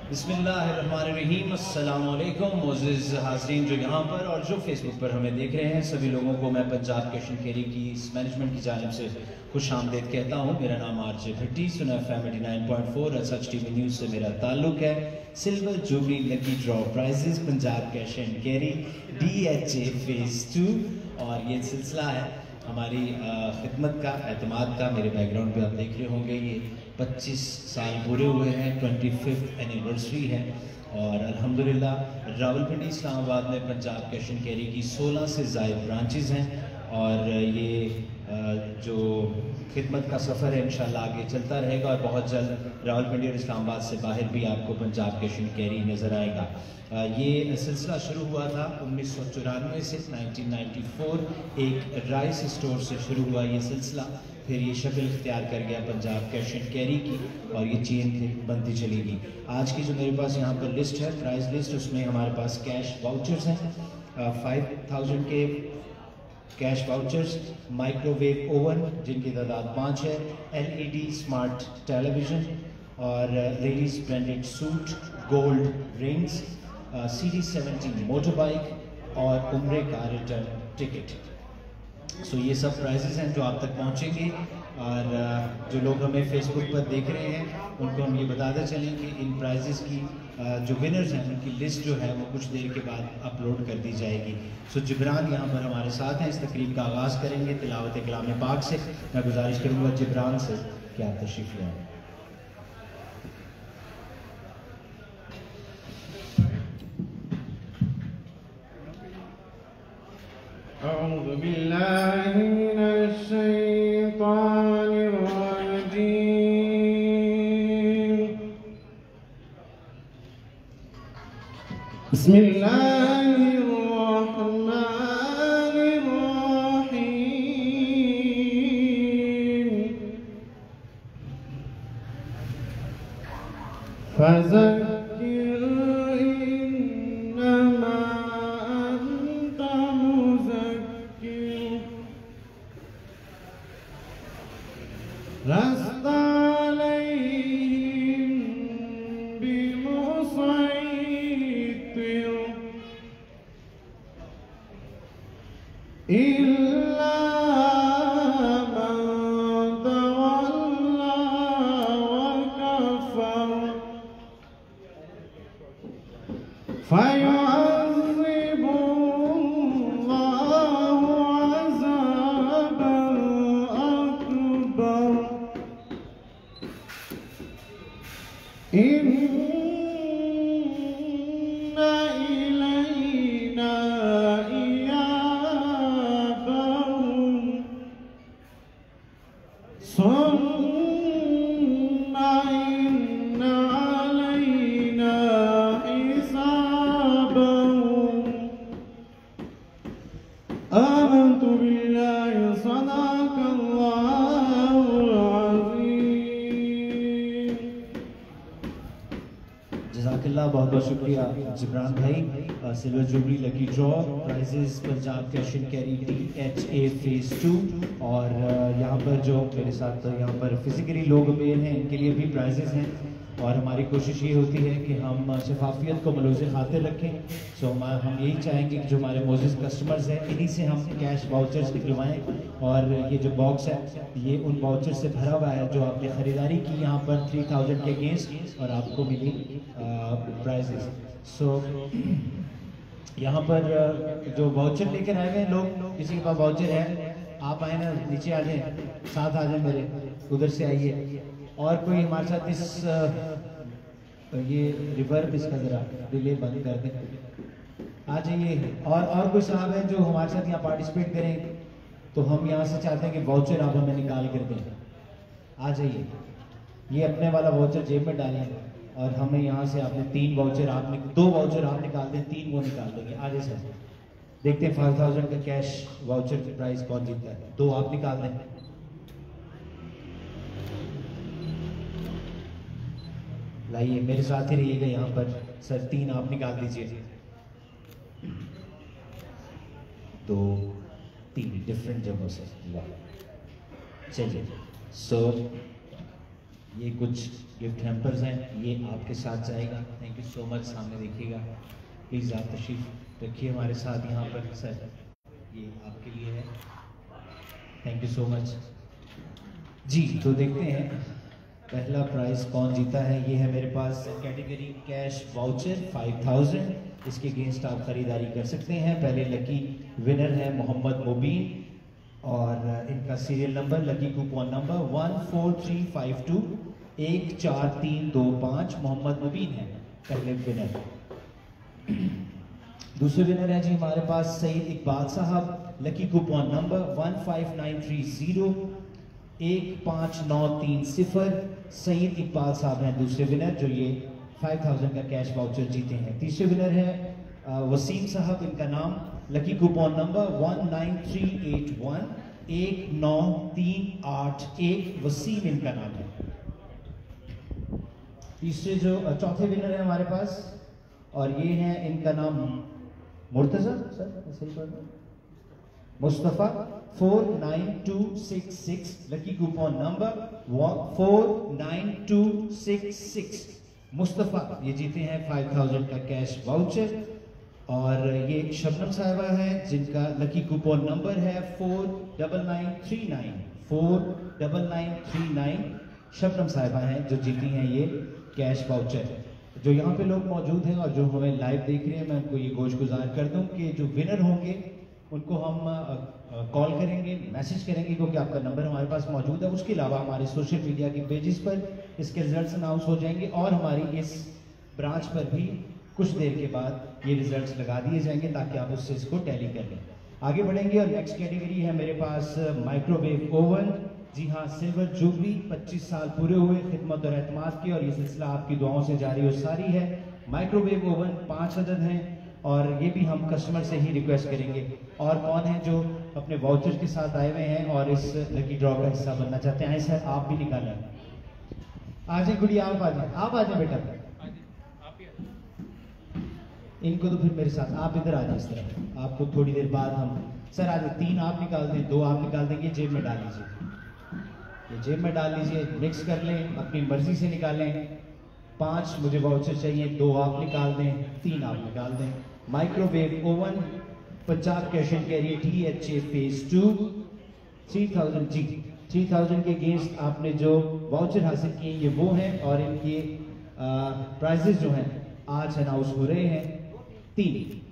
बिस्मिल्लाहिर्रहमानिर्रहीम, अस्सलाम वालेकुम मोअज़्ज़िज़ हाज़रीन जो यहाँ पर और जो फेसबुक पर हमें देख रहे हैं, सभी लोगों को मैं पंजाब कैश एंड कैरी की मैनेजमेंट की जानिब से खुश आमदीद कहता हूँ। मेरा नाम आरजे भट्टी, सुना FM 89.4 सच टीवी न्यूज़ से मेरा ताल्लुक़ है। Silver jubilee lucky draw prizes Punjab cash and carry DHA phase 2 और ये सिलसिला है हमारी खिदमत का, एतमाद का। मेरे बैकग्राउंड पे आप देख रहे होंगे ये 25 साल पूरे हुए हैं, 25th एनिवर्सरी है और अल्हम्दुलिल्लाह रावलपिंडी इस्लामाबाद में पंजाब कैश एंड कैरी की 16 से ज़ायद ब्रांचेज़ हैं और ये जो खिदमत का सफ़र है इंशाल्लाह आगे चलता रहेगा और बहुत जल्द रावलपिंडी और इस्लामाबाद से बाहर भी आपको पंजाब कैश एंड कैरी नज़र आएगा। ये सिलसिला शुरू हुआ था 1994 से 1994 एक राइस स्टोर से शुरू हुआ ये सिलसिला, फिर ये शक्ल इख्तियार कर गया पंजाब कैश एंड कैरी की और ये चेन बनती चलेगी। आज की जो मेरे पास यहाँ पर लिस्ट है, प्राइस लिस्ट, उसमें हमारे पास कैश वाउचर्स हैं 5000 के कैश वाउचर्स, माइक्रोवेव ओवन जिनकी तादाद 5 है, LED स्मार्ट टेलीविज़न और ladies branded suit, gold rings, CD70 motorbike और उम्रे का रिटर्न टिकट। सो ये सब प्राइजेस हैं जो आप तक पहुंचेंगे और जो लोग हमें फेसबुक पर देख रहे हैं उनको हम ये बताते चलें कि इन प्राइजेस की जो विनर्स हैं उनकी लिस्ट जो है वो कुछ देर के बाद अपलोड कर दी जाएगी। सो जिब्रान यहाँ पर हमारे साथ हैं, इस तकरीब का आगाज़ करेंगे तिलावत कलाम पाक से। मैं गुजारिश करूँगा जिब्रान से कि आप तशरीफ़ ले आएँ। أعوذ بالله من الشيطان الرجيم بسم الله الرحمن الرحيم فذكر إنما أنت مذكر لست عليهم بمسيطر إلا من تولى وكفر فيعذبه الله عذابا أكبر إن إلينا إيابهم ثم إن علينا حسابهم آمنت بالله صدق الله العظيم। जज़ाकल्लाह, बहुत बहुत शुक्रिया जिब्रान भाई। Silver jubilee lucky draw prizes Punjab cash and carry DHA phase 2 और यहाँ पर जो मेरे साथ यहाँ पर फिज़िकली लोग अवेयर हैं इनके लिए भी प्राइजेस हैं और हमारी कोशिश ये होती है कि हम शफाफियत को मलूज़ खातिर रखें। सो हम यही चाहेंगे कि जो हमारे मोज़िज़ कस्टमर्स हैं इन्हीं से हम कैश वाउचर्स निकलवाएँ और ये जो बॉक्स है ये उन वाउचर से भरा हुआ है जो आपने ख़रीदारी की यहाँ पर 3000 के अगेंस्ट और आपको मिली प्राइजेस। सो यहाँ पर जो वाउचर लेकर आए हुए हैं लोग, किसी के पास वाउचर है आप आए ना, नीचे आ जाए, साथ आ जाए, मेरे उधर से आइए। और कोई हमारे साथ इस ये रिवर्ब इसका ज़रा डिले बंद कर दें, आ जाइए। और कोई साहब है जो हमारे साथ यहाँ पार्टिसिपेट करें तो हम यहाँ से चाहते हैं कि वाउचर आप हमें निकाल कर दें, आ जाइए। ये अपने वाला वाउचर जेब में डालें और हमें यहाँ से आपने 3 वाउचर, आपने 2 वाउचर आप निकाल दें, 3 वो निकाल देंगे। आ जाए सर, देखते हैं 5000 का कैश वाउचर की प्राइस कौन जीतता है। 2 आप निकाल दें, लाइए मेरे साथ ही रहिएगा यहाँ पर। सर 3 आप निकाल दीजिए। तो 3 डिफरेंट जगहों से, चलिए। सो ये कुछ गिफ्ट हैम्पर्स हैं, ये आपके साथ जाएगा। Thank you so much. सामने देखिएगा प्लीज़, आप तशरीफ रखिए हमारे साथ यहाँ पर। सर ये आपके लिए है, thank you so much ji. तो देखते हैं पहला प्राइज कौन जीता है। ये है मेरे पास कैटेगरी कैश वाउचर 5000, इसके अगेंस्ट आप खरीदारी कर सकते हैं। पहले लकी विनर है मोहम्मद मुबीन और इनका serial number, lucky coupon number 14352 14325। Mohammad Mubeen है पहले विनर। दूसरे विनर है जी हमारे पास सईद इकबाल साहब, lucky coupon number 15930 15930। Saeed Iqbal साहब हैं दूसरे विनर, जो ये 5000 का कैश वाउचर जीते हैं। तीसरे विनर है वसीम साहब, इनका नाम, लकी कूपन नंबर 19381 19381। वसीम इनका नाम है। तीसरे जो चौथे विनर है हमारे पास, और ये हैं, इनका नाम मुर्तजा सर, सही बात है, Mustafa 49266। Lucky coupon number 49266। Mustafa ये जीते हैं 5000 का कैश वाउचर। और ये शबनम साहिबा है, जिनका लकी कूपन नंबर है 49939 49939। शबनम साहिबा हैं जो जीती हैं ये कैश वाउचर। जो यहाँ पे लोग मौजूद हैं और जो हमें लाइव देख रहे हैं, मैं उनको ये गोशगुजार कर दूं कि जो विनर होंगे उनको हम कॉल करेंगे, मैसेज करेंगे, क्योंकि आपका नंबर हमारे पास मौजूद है। उसके अलावा हमारे सोशल मीडिया के पेजेस पर इसके रिजल्ट्स अनाउंस हो जाएंगे और हमारी इस ब्रांच पर भी कुछ देर के बाद ये रिजल्ट्स लगा दिए जाएंगे, ताकि आप उससे इसको टैली कर लें। आगे बढ़ेंगे और नेक्स्ट कैटेगरी है मेरे पास माइक्रोवेव ओवन। जी हाँ, सिल्वर जुबली 25 साल पूरे हुए खिदमत और एतमाद की, और ये सिलसिला आपकी दुआओं से जारी और सारी है। माइक्रोवेव ओवन 5 अदद हैं और ये भी हम कस्टमर से ही रिक्वेस्ट करेंगे। और कौन है जो अपने वाउचर के साथ आए हुए हैं और इस लकी ड्रॉ का हिस्सा बनना चाहते हैं? सर आप भी निकालें, आ जाए गुड़िया, आप आ जाए, आप आ जाए बेटा। इनको तो फिर मेरे साथ, आप इधर आ जाए इस तरफ। आपको थोड़ी देर बाद हम, सर आ जाए, 3 आप निकाल दें, 2 आप निकाल देंगे, जेब में डाल लीजिए, ये जेब में डाल लीजिए, मिक्स कर लें, अपनी मर्जी से निकालें। 5 मुझे वाउचर चाहिए, 2 आप निकाल दें, 3 आप निकाल दें। Microwave oven Punjab cash and carry DHA phase 2 3000 जी। 3000 के अगेंस्ट आपने जो वाउचर हासिल किए ये वो हैं, और इनके प्राइजेस जो हैं आज अनाउंस हो रहे हैं। 3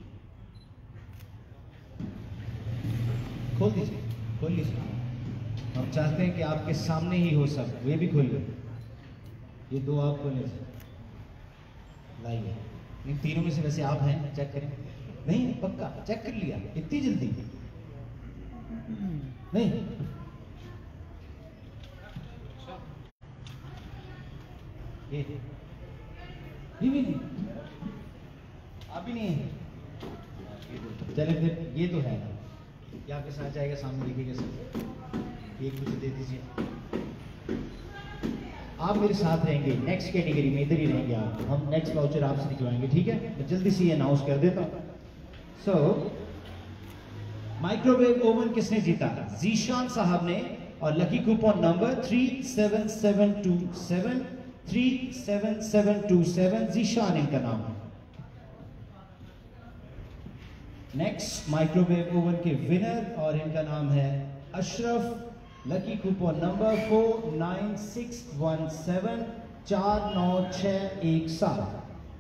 खोल दीजिए, खोल लीजिए, हम चाहते हैं कि आपके सामने ही हो सब। वे भी खोलिए, ये 2 आप खोले, लाइए। इन तीनों में से वैसे आप हैं, चेक करें। नहीं पक्का चेक कर लिया, इतनी जल्दी नहीं। ये भी नहीं, आप भी नहीं है। चले फिर, ये तो है, ये आपके साथ जाएगा, सामने देखिएगा सर। एक मुझे दे दीजिए, आप मेरे साथ रहेंगे नेक्स्ट कैटेगरी में, इधर ही रहेंगे आप। हम नेक्स्ट वाउचर आपसे निकलवाएंगे, ठीक है? मैं जल्दी से अनाउंस कर देता हूँ। सो माइक्रोवेव ओवन किसने जीता? जीशान साहब ने, और लकी कूपन नंबर 37727 37727। जीशान इनका नाम है। नेक्स्ट माइक्रोवेव ओवन के विनर, और इनका नाम है अशरफ, लकी कूपन नंबर 49617 49617।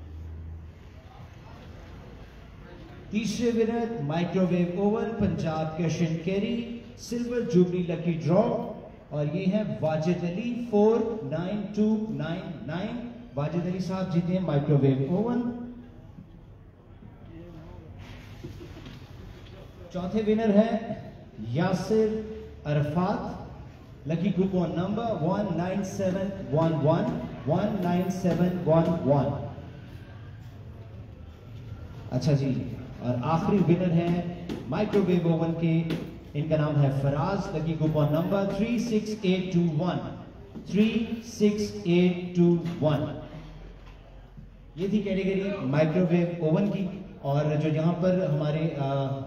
तीसरे winner microwave oven Punjab cash and carry silver jubilee lucky draw, और ये है वाजिद अली 49299। वाजिद अली साहब जीते हैं माइक्रोवेव ओवन। चौथे विनर है Yasir Arafat, lucky coupon number 19711 19711। अच्छा जी, और आखिरी विनर है माइक्रोवेव ओवन के, इनका नाम है फराज, लकी कूपन नंबर 36821 36821। ये थी कैटेगरी माइक्रोवेव ओवन की। और जो यहाँ पर हमारे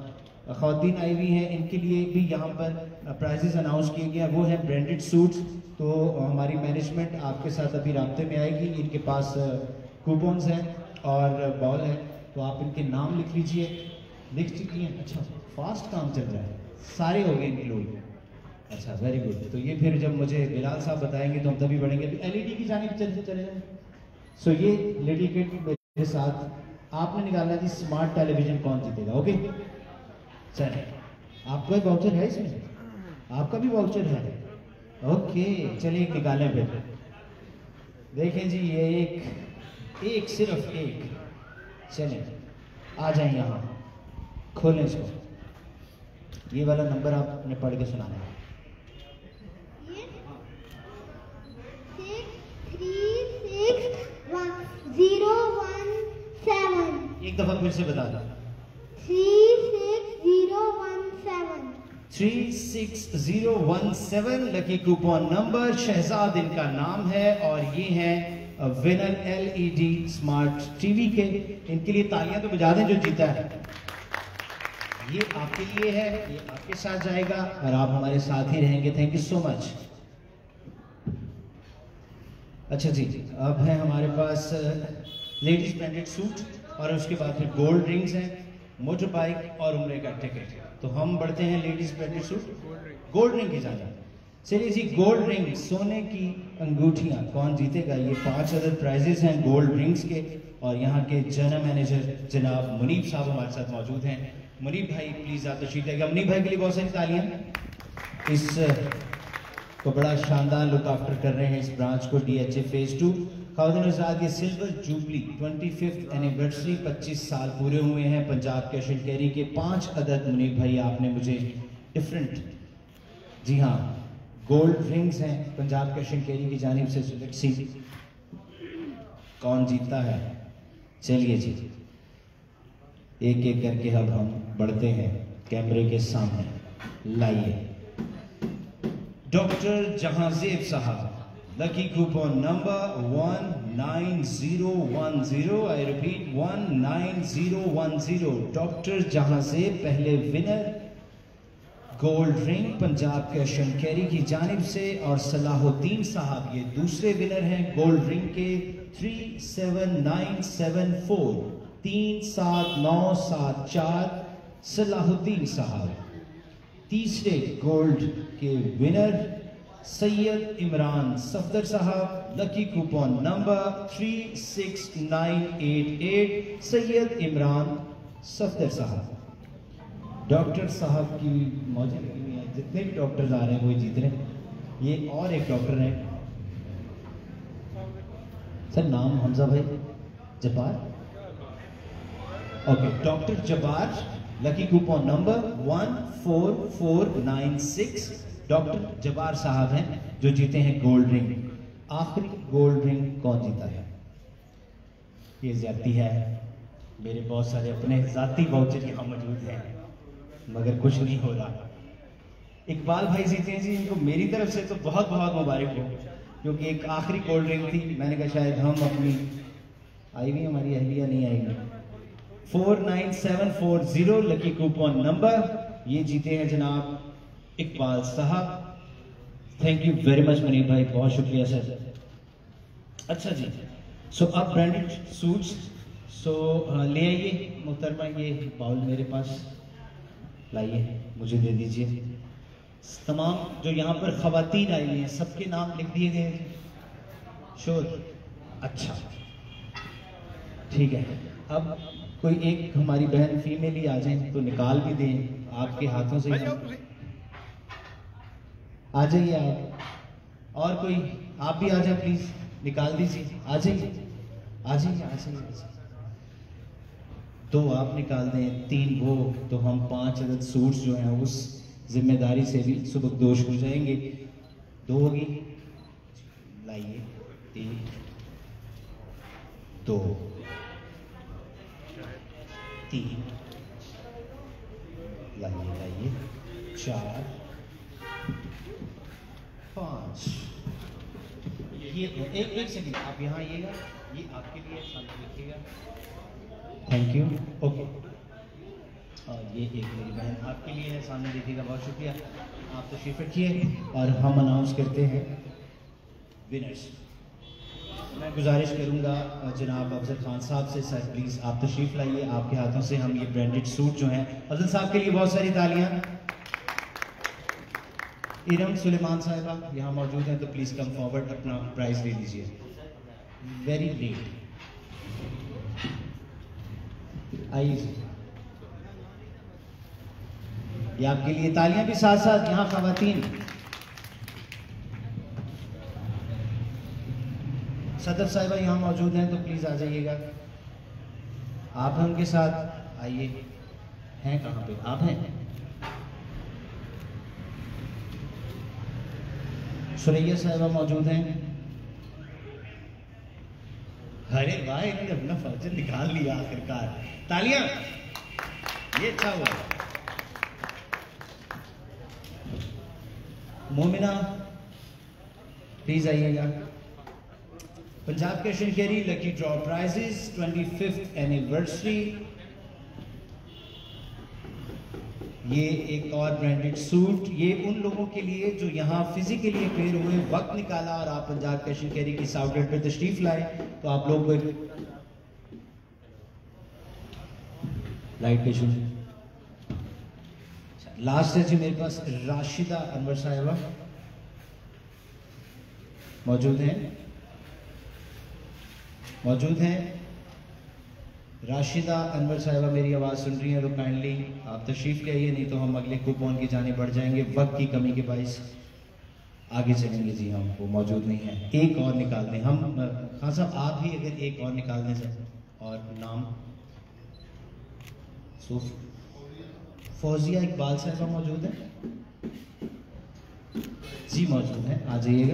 ख़वातीन आई हुई हैं, इनके लिए भी यहाँ पर प्राइजेस अनाउंस किए गए हैं। वो है ब्रांडेड सूट्स, तो हमारी मैनेजमेंट आपके साथ अभी राब्ते में आएगी। इनके पास कूपन्स हैं और बॉल है, तो आप इनके नाम लिख लीजिए। लिख चुकी हैं? अच्छा, फास्ट काम चल रहा है, सारे हो गए इंक्लूड। अच्छा, वेरी गुड। तो ये फिर जब मुझे बिलाल साहब बताएंगे तो हम तभी बढ़ेंगे। अभी एलईडी की जानिब चले जाएं। सो ये लेडी किट मेरे साथ आपने निकालना जी स्मार्ट टेलीविजन कौन जीतेगा। ओके चलिए, आपका भी वाउचर है इसमें, आपका भी वाउचर है। ओके चलिए एक निकालें फिर। देखें जी ये एक सिर्फ एक। चलें आ जाए यहाँ, खोलें इसको। ये वाला नंबर आपने पढ़ के सुनाना है। 6361017। एक दफा फिर से बता दो। 36017। 36017 लकी कूपन नंबर। शहजाद इनका नाम है और ये है विनर एलईडी स्मार्ट टीवी के। इनके लिए तालियां तो बजा दें जो जीता है। ये आपके लिए है, ये आपके साथ जाएगा और आप हमारे साथ ही रहेंगे। Thank you so much. अच्छा जी, अब है हमारे पास लेडीज ब्रांडेड सूट और उसके बाद फिर गोल्ड रिंग्स हैं, मोटर बाइक और उम्रे का टिकट। तो हम बढ़ते हैं ladies branded suit gold ring की जाना। चलिए जी, गोल्ड रिंग सोने की अंगूठियां कौन जीतेगा। ये 5 अदर प्राइजेस हैं गोल्ड रिंग्स के। और यहाँ के जनरल मैनेजर जनाब मुनीब साहब हमारे साथ मौजूद हैं। मुनीब भाई प्लीज आप तशरीफ लाइएगा। मुनीब भाई के लिए बहुत सारी तालियां। इस को बड़ा शानदार लुक आफ्टर कर रहे हैं इस ब्रांच को, DHA फेज 2। खातिन हज़रात, ये सिल्वर जुबली 25th एनिवर्सरी 25 साल पूरे हुए हैं पंजाब कैश एंड कैरी के। 5 अदद मुनीब भाई आपने मुझे डिफरेंट, जी हाँ, गोल्ड रिंग्स हैं पंजाब कैश एंड कैरी की जानिब से। लेट्स सी कौन जीतता है। चलिए जी, एक एक करके अब हम बढ़ते हैं कैमरे के सामने। लाइए डॉक्टर जहांजेब साहब, lucky coupon number 19010। I repeat 19010। Doctor Jahanzeb पहले winner gold ring Punjab cash and carry की जानिब से। और सलाहुद्दीन साहब ये दूसरे विनर हैं गोल्ड रिंग के। 37974 37974 सलाहुद्दीन साहब। तीसरे गोल्ड के विनर सैयद इमरान सफदर साहब, lucky coupon number 36988 Syed Imran Safdar साहब। डॉक्टर साहब की मौजूद हुई है, जितने भी डॉक्टर्स आ रहे हैं वही जीत रहे हैं। ये और एक डॉक्टर हैं सर, नाम हमजा भाई Jabbar. Okay, doctor Jabbar, lucky coupon number 14496 doctor Jabbar साहब हैं जो जीते हैं गोल्ड रिंग। आखिरी गोल्ड रिंग कौन जीता है। ये ज्यादती है, मेरे बहुत सारे अपने जाती वाउचर यहाँ मौजूद हैं मगर कुछ नहीं हो रहा। इकबाल भाई जीते हैं जी, इनको मेरी तरफ से तो बहुत बहुत मुबारक हो, क्योंकि एक आखिरी कोल्ड ड्रिंक थी। मैंने कहा शायद हम अपनी आई हुई हमारी अहलिया नहीं आएगी। 49740 लकी कूपन नंबर, ये जीते हैं जनाब इकबाल साहब। Thank you very much Manish भाई, बहुत शुक्रिया सर। अच्छा जी, सो अब ब्रांडेड सूट्स ले आइए मोहतरमा। ये बाउल मेरे पास लाइए, मुझे दे दीजिए। तमाम जो यहाँ पर खवातीन आई हैं सबके नाम लिख दिए गए। श्योर, अच्छा ठीक है। अब कोई एक हमारी बहन फीमेल ही आ जाए तो निकाल भी दें आपके हाथों से। आ जाइए आप, और कोई आप भी आ जाए प्लीज, निकाल दीजिए। आ जाइए आ जाइए आ जाइए। 2 आप निकाल दें, 3 वो, तो हम 5 अदद सूट्स जो हैं उस जिम्मेदारी से भी सुबकदोश हो जाएंगे। 2 होगी, लाइए 3 2 3 लाइए 4 5। ये एक सेकंड, आप यहाँ आइएगा, ये आपके लिए सामने लिखिएगा। Thank you. ओके, और ये एक मेरी बहन आपके लिए है, सामने देखिएगा। बहुत शुक्रिया, आप तशरीफ रखिए। और हम अनाउंस करते हैं विनर्स। मैं गुजारिश करूंगा जनाब अफजल खान साहब से, सर प्लीज़ आप तशरीफ़ लाइए, आपके हाथों से हम ये ब्रांडेड सूट जो हैं, अफजल साहब के लिए बहुत सारी तालियां। इरम सुलेमान साहिबा यहाँ मौजूद हैं तो प्लीज़ कम फॉरवर्ड, अपना प्राइज़ ले लीजिए। वेरी लेट आइए, ये आपके लिए तालियां भी साथ साथ। यहाँ खवातीन, सदर साहिबा यहाँ मौजूद हैं तो प्लीज आ जाइएगा। आप हैं उनके साथ, आइए। हैं कहाँ पे? आप हैं? सुरैया साहिबा मौजूद हैं। अरे वाह, इन्होंने अपना फर्जन निकाल लिया आखिरकार, तालियां, ये अच्छा हुआ। मोमिना प्लीज आइएगा। Punjab cash and carry lucky draw prizes 25th anniversary. ये एक और ब्रांडेड सूट, ये उन लोगों के लिए जो यहाँ फिजिकली अपेयर हुए, वक्त निकाला और आप पंजाब कैश एंड कैरी की आउटलेट पे तशरीफ लाए, तो आप लोग लाइट के शूट। लास्ट है जी मेरे पास राशिदा अनवर साहिबा मौजूद हैं। राशिदा अनवर साहिबा मेरी आवाज़ सुन रही हैं तो काइंडली आप तशरीफ़ ले आइए, नहीं तो हम अगले कूपन की जाने बढ़ जाएंगे। वक्त की कमी के बाइस आगे चलेंगे जी, हम वो मौजूद नहीं है। एक और निकाल दें हम, खान साहब आप ही अगर एक और निकाल दें सर, और नाम फौजिया इकबाल साहिबा मौजूद है जी, मौजूद है, आ जाइएगा।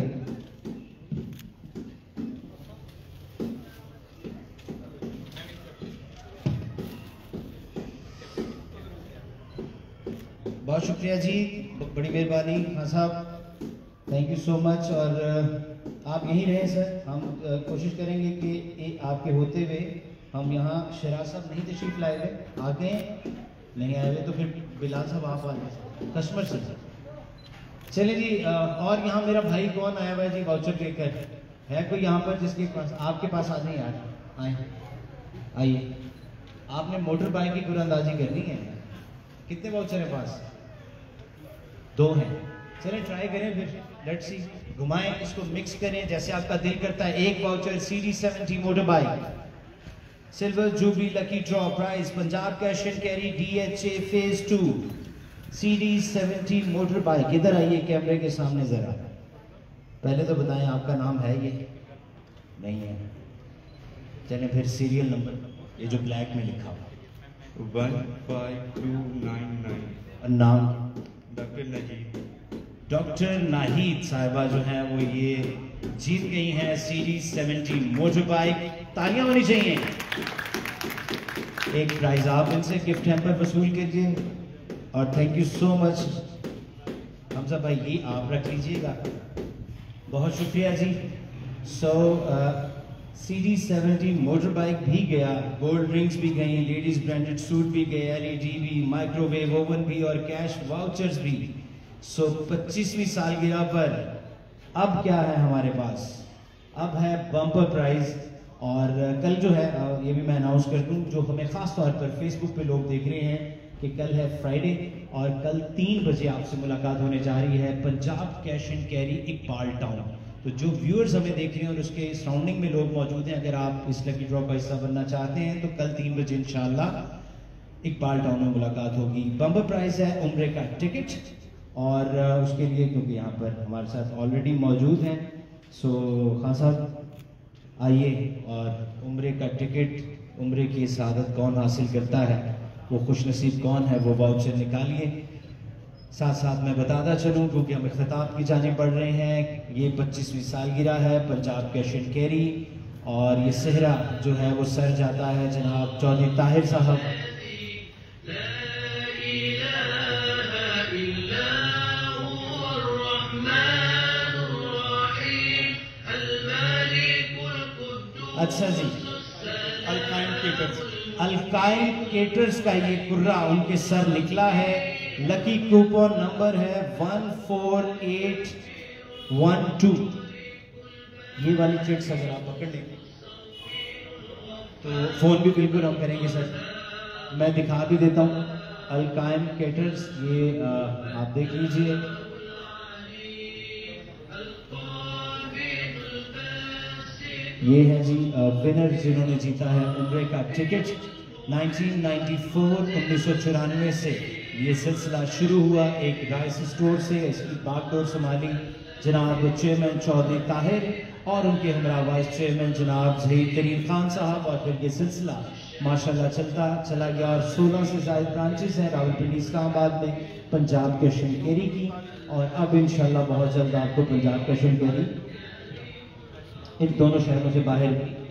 बहुत शुक्रिया जी, बड़ी मेहरबानी खान साहब, थैंक यू सो मच। और आप यहीं रहें सर, हम कोशिश करेंगे कि आपके होते हुए हम यहाँ शराज साहब नहीं तशरीफ लाए हुए, आ गए नहीं आए हुए तो फिर बिलाल साहब आप वाले कस्टमर से चले जी। और यहाँ मेरा भाई कौन आया हुआ है जी, वाउचर लेकर, है कोई यहाँ पर जिसके पास? आपके पास आ जाए यार, आए आइए। आपने मोटर बाइक की कुरअंदाजी करनी है। कितने वाउचर है पास? 2 हैं। चलें ट्राई करें फिर, लेट्स सी, घुमाएं इसको, मिक्स करें जैसे आपका दिल करता है। एक voucher CD70 motorbike, silver jubilee lucky draw prize, Punjab cash and carry DHA phase 2 CD70 motorbike. इधर आइए कैमरे के सामने जरा, पहले तो बताएं आपका नाम है ये? नहीं है। चलें फिर सीरियल नंबर, ये जो ब्लैक में लिखा हुआ 15299। नाम? डॉक्टर नाहीद साहिबा जो है वो ये जीत गई हैं CD70 मोटर बाइक। तालियां होनी चाहिए। एक प्राइज आप इनसे गिफ्ट हैम्पर वसूल कीजिए और thank you so much. Hamza भाई ये आप रख लीजिएगा, बहुत शुक्रिया जी। CD70 मोटर बाइक भी गया, गोल्ड रिंग्स भी गई, लेडीज ब्रांडेड सूट भी गए, LED भी, माइक्रोवेव ओवन भी और कैश वाउचर्स भी। 25वीं सालगिरह पर अब क्या है हमारे पास? अब है बम्पर प्राइज। और कल जो है ये भी मैं अनाउंस कर दूं, जो हमें खास तौर पर फेसबुक पे लोग देख रहे हैं कि कल है फ्राइडे और कल 3 बजे आपसे मुलाकात होने जा रही है Punjab cash and carry Iqbal Town. तो जो व्यूअर्स हमें देख रहे हैं और उसके सराउंडिंग में लोग मौजूद हैं, अगर आप इस लकी ड्रॉ का हिस्सा बनना चाहते हैं तो कल 3 बजे इंशाल्लाह इकबाल टाउन में मुलाकात होगी। बम्पर प्राइस है उम्रे का टिकट, और उसके लिए क्योंकि यहाँ पर हमारे साथ ऑलरेडी मौजूद हैं, सो खान साहब आइए, और उम्रे का टिकट, उम्रे की सआदत कौन हासिल करता है, वो खुशनसीब कौन है, वो वाउचर निकालिए। साथ साथ मैं बताता चलूँ क्योंकि हम इख्तिताम की जाने बढ़ रहे हैं, ये 25वीं सालगिरह है पंजाब कैश एंड कैरी, और ये सेहरा जो है वो सर जाता है जनाब चौधरी ताहिर साहब। अच्छा जी, अलकाइन केटर्स का ये कुर्रा उनके सर निकला है। लकी कूपन नंबर है 14812। ये वाली चिट्स अगर आप पकड़ लें तो फ़ोन भी बिल्कुल हम करेंगे सर। मैं दिखा भी देता हूँ अल-कायम कैटर्स, ये आप देख लीजिए। ये है जी विनर जिन्होंने जीता है उम्रे का टिकट। 1994 से ये सिलसिला शुरू हुआ एक राइस स्टोर से। इसकी बागडोर संभाली जनाब चेयरमैन चौधरी ताहिर और उनके हमरा वाइस चेयरमैन जनाब ज़हीर तरीन खान साहब। और फिर ये सिलसिला माशाल्लाह चलता चला गया और 16 से ज़ायद ब्रांचेस हैं रावलपिंडी इस्लामाबाद में पंजाब कैश एंड कैरी की। और अब इंशाल्लाह बहुत जल्द आपको पंजाब कैश एंड कैरी इन दोनों शहरों से बाहर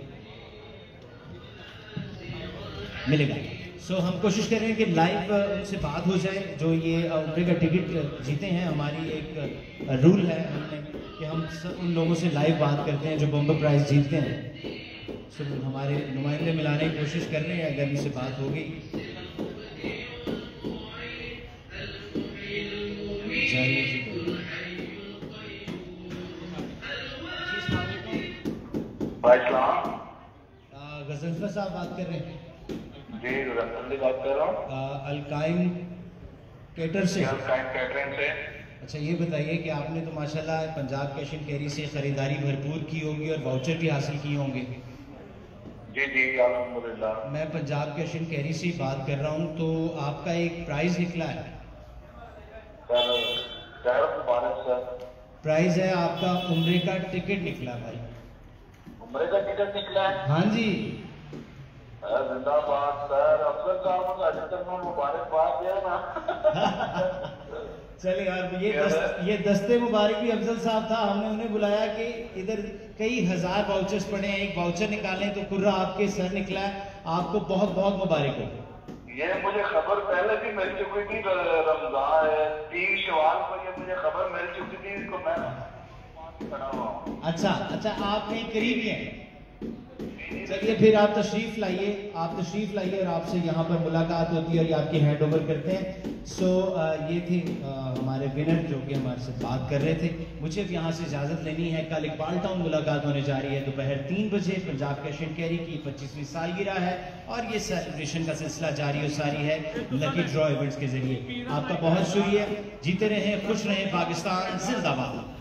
मिलेगा। सो हम कोशिश कर रहे हैं कि लाइव उनसे बात हो जाए जो ये उम्रे का टिकट जीते हैं। हमारी एक रूल है हमने कि हम सब उन लोगों से लाइव बात करते हैं जो बम्पर प्राइज जीतते हैं। सो हमारे नुमाइंदे मिलाने की कोशिश कर रहे हैं, अगर उनसे बात होगी। गजनफर साहब बात कर रहे हैं जी, गजनफर बात कर रहा हूँ अल-कायम कैटर से। अल-कायम कैटरिंग से। अच्छा ये बताइए कि आपने तो माशाल्लाह पंजाब कैश एंड कैरी से ख़रीदारी भरपूर की होगी और वाउचर भी हासिल किए होंगे। जी जी अल्हम्दुलिल्लाह। मैं पंजाब कैश एंड कैरी से बात कर रहा हूँ, तो आपका एक प्राइज निकला है सर। मुबारक सर। प्राइज है आपका उम्रे का टिकट निकला भाई। उम्रे का टिकट निकला है? हाँ जी जिंदाबाद सर। अफसर साहब मुबारकबाद है ना। चलिए यार ये दस्ते मुबारक भी अफजल साहब था, हमने उन्हें बुलाया कि इधर कई हजार वाउचर्स पड़े हैं, एक वाउचर निकालें तो कुर्रा आपके सर निकला है। आपको बहुत बहुत मुबारक हो। ये मुझे खबर पहले भी मिल चुकी थी, रमजान 3 शवाल को ये मुझे खबर मिल चुकी थी, इसको मैं खड़ा हुआ हूं। अच्छा आप कहीं करीब हैं। चलिए फिर आप तशरीफ लाइए और आपसे यहाँ पर मुलाकात होती है और ये आपकी हैंड ओवर करते हैं। सो ये थे हमारे विनर जो कि हमारे से बात कर रहे थे। मुझे अब यहाँ से इजाज़त लेनी है। कल इकबाल टाउन मुलाकात होने जा रही है दोपहर 3 बजे। पंजाब कैश एंड कैरी की 25वीं सालगिरह है और ये सेलिब्रेशन का सिलसिला जारी और सारी है लकी ड्रॉ इवेंट्स के जरिए। आपका बहुत शुक्रिया। जीते रहें, खुश रहें, पाकिस्तान जिंदाबाद।